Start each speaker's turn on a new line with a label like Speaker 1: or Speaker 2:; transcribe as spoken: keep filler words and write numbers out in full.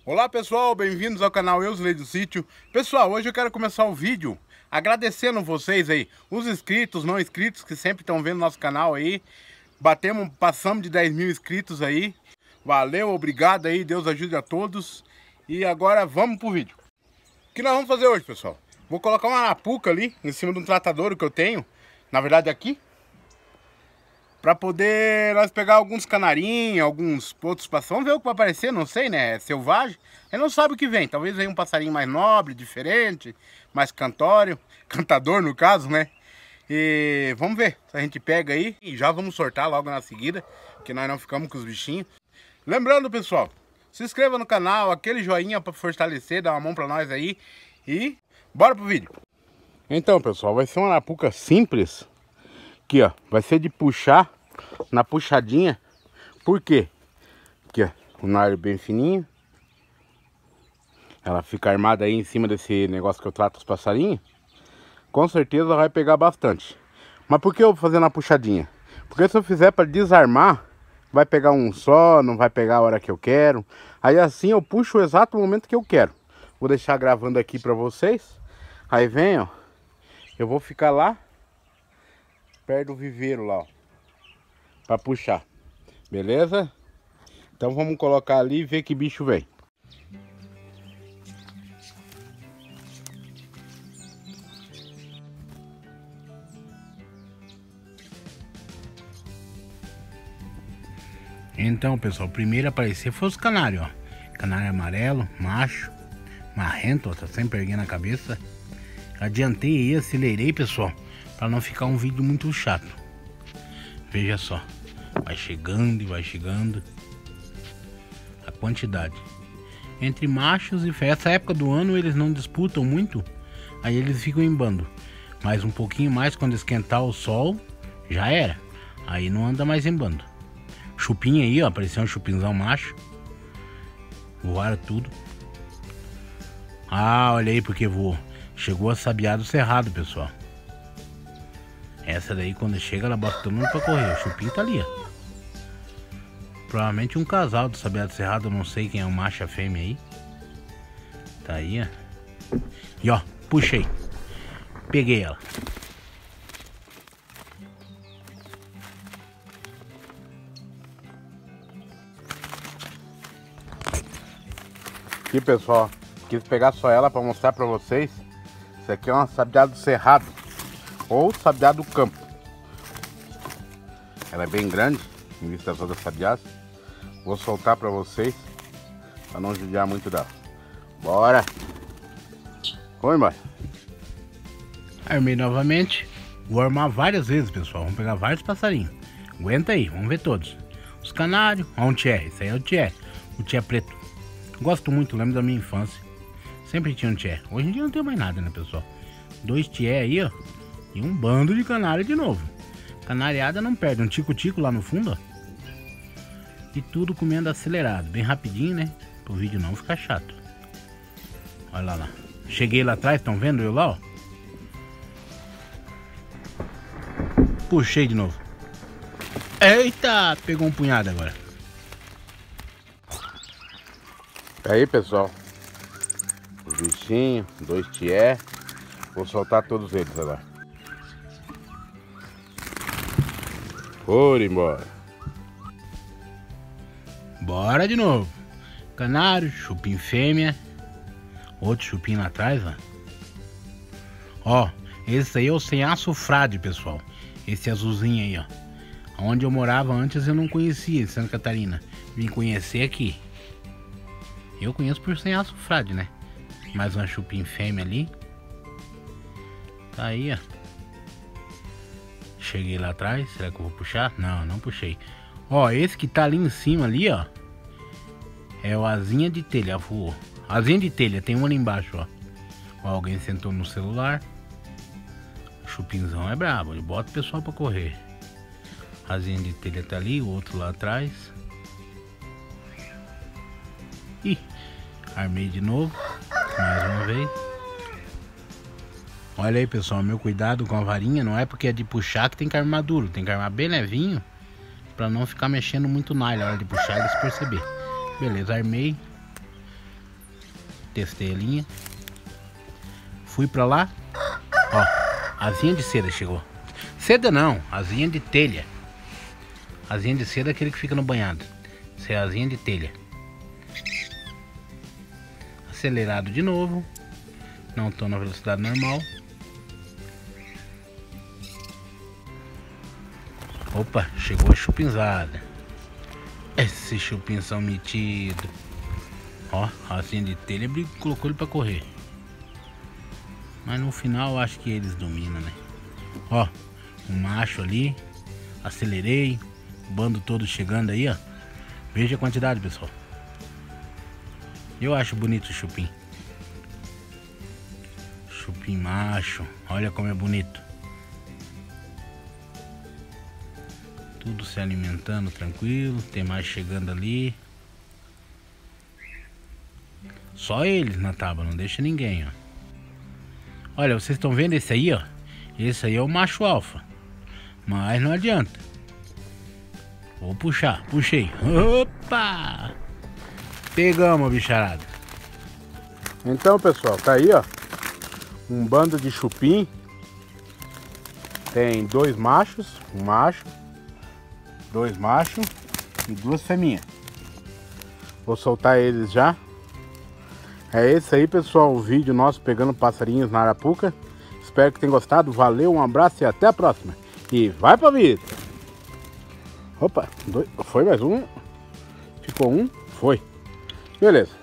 Speaker 1: Olá pessoal, bem-vindos ao canal Eusley do Sítio. Pessoal, hoje eu quero começar o vídeo agradecendo vocês aí, os inscritos, não inscritos que sempre estão vendo nosso canal aí. Batemos, passamos de dez mil inscritos aí. Valeu, obrigado aí, Deus ajude a todos. E agora vamos pro vídeo. O que nós vamos fazer hoje, pessoal? Vou colocar uma arapuca ali em cima de um tratadouro que eu tenho, na verdade aqui, para poder nós pegar alguns canarinhos, alguns outros passarinhos. Vamos ver o que vai aparecer, não sei, né? É selvagem. Ele não sabe o que vem. Talvez venha um passarinho mais nobre, diferente, mais cantório, cantador no caso, né? E vamos ver se a gente pega aí e já vamos sortar logo na seguida, que nós não ficamos com os bichinhos. Lembrando, pessoal, se inscreva no canal, aquele joinha para fortalecer, dá uma mão para nós aí e bora pro vídeo. Então, pessoal, vai ser uma arapuca simples. Aqui, ó, vai ser de puxar na puxadinha. Por quê? Aqui, ó, o nalho bem fininho. Ela fica armada aí em cima desse negócio que eu trato os passarinhos. Com certeza vai pegar bastante. Mas por que eu vou fazer na puxadinha? Porque se eu fizer para desarmar, vai pegar um só, não vai pegar a hora que eu quero. Aí assim eu puxo o exato momento que eu quero. Vou deixar gravando aqui para vocês. Aí vem, ó, eu vou ficar lá perto do viveiro lá, ó, para puxar, beleza? Então vamos colocar ali e ver que bicho vem. Então, pessoal, o primeiro a aparecer foi os canários, ó. Canário amarelo, macho, marrento, ó, tá sempre erguendo a cabeça. Adiantei e acelerei, pessoal, para não ficar um vídeo muito chato. Veja só, vai chegando e vai chegando a quantidade. Entre machos e fêmeas, essa época do ano eles não disputam muito, aí eles ficam em bando. Mas um pouquinho mais, quando esquentar o sol, já era. Aí não anda mais em bando. Chupim aí, ó, apareceu um chupinzão macho. Voaram tudo. Ah, olha aí porque voou. Chegou a sabiá do cerrado, pessoal. Essa daí, quando chega, ela bota todo mundo pra correr. O chupim tá ali, ó. Provavelmente um casal do sabiá do cerrado. Eu não sei quem é o macho e a fêmea aí. Tá aí, ó. E ó, puxei. Peguei ela. Aqui, pessoal, quis pegar só ela para mostrar para vocês. Isso aqui é uma sabiá do cerrado ou sabiá do campo. Ela é bem grande em vista das outras sabiás. Vou soltar para vocês para não judiar muito dela. Bora! Vamos embora. Armei novamente. Vou armar várias vezes, pessoal. Vamos pegar vários passarinhos. Aguenta aí, vamos ver todos. Os canários. Ó, um tié. Esse aí é o tié. O tié preto. Gosto muito, lembro da minha infância. Sempre tinha um tié. Hoje em dia não tem mais nada, né, pessoal? Dois tié aí, ó. E um bando de canário de novo. Canariada não perde. Um tico-tico lá no fundo, ó. E tudo comendo acelerado. Bem rapidinho, né? Pro vídeo não ficar chato. Olha lá, lá. Cheguei lá atrás, estão vendo eu lá, ó? Puxei de novo. Eita! Pegou um punhado agora. Aí, pessoal, os bichinhos, dois tié. Vou soltar todos eles agora. Foram embora. Bora de novo. Canário, chupim fêmea. Outro chupim lá atrás, ó. Ó, esse aí é o sem açufrade, pessoal. Esse azulzinho aí, ó. Onde eu morava antes eu não conhecia, em Santa Catarina. Vim conhecer aqui. Eu conheço por sem açufrade, né? Mais uma chupim fêmea ali. Tá aí, ó. Cheguei lá atrás. Será que eu vou puxar? Não, não puxei. Ó, esse que tá ali em cima ali, ó. É o asinha de telha, voou. Asinha de telha, tem um ali embaixo, ó. Ó, alguém sentou no celular. O chupinzão é brabo, ele bota o pessoal pra correr. Asinha de telha tá ali, o outro lá atrás. Ih, armei de novo, mais uma vez. Olha aí, pessoal, meu cuidado com a varinha não é porque é de puxar que tem que armar duro. Tem que armar bem levinho, pra não ficar mexendo muito na hora de puxar e eles perceber. Beleza, armei. Testei a linha. Fui pra lá. Ó, asinha de seda chegou. Seda não, asinha de telha. Asinha de seda é aquele que fica no banhado. Isso é asinha de telha. Acelerado de novo. Não estou na velocidade normal. Opa, chegou a chupinzada. Esse chupinzão metido. Ó, asinha de telha, colocou ele para correr. Mas no final eu acho que eles dominam, né? Ó, o macho ali. Acelerei. O bando todo chegando aí, ó. Veja a quantidade, pessoal. Eu acho bonito o chupim. Chupim macho. Olha como é bonito. Tudo se alimentando tranquilo. Tem mais chegando ali. Só eles na tábua, não deixa ninguém, ó. Olha, vocês estão vendo esse aí, ó? Esse aí é o macho alfa. Mas não adianta. Vou puxar, puxei. Opa! Pegamos a bicharada. Então, pessoal, tá aí, ó. Um bando de chupim. Tem dois machos, um macho, dois machos e duas fêmeas. Vou soltar eles já. É esse aí, pessoal, o vídeo nosso pegando passarinhos na arapuca. Espero que tenham gostado. Valeu, um abraço e até a próxima. E vai pra vida! Opa, dois, foi mais um. Ficou um, foi. Beleza.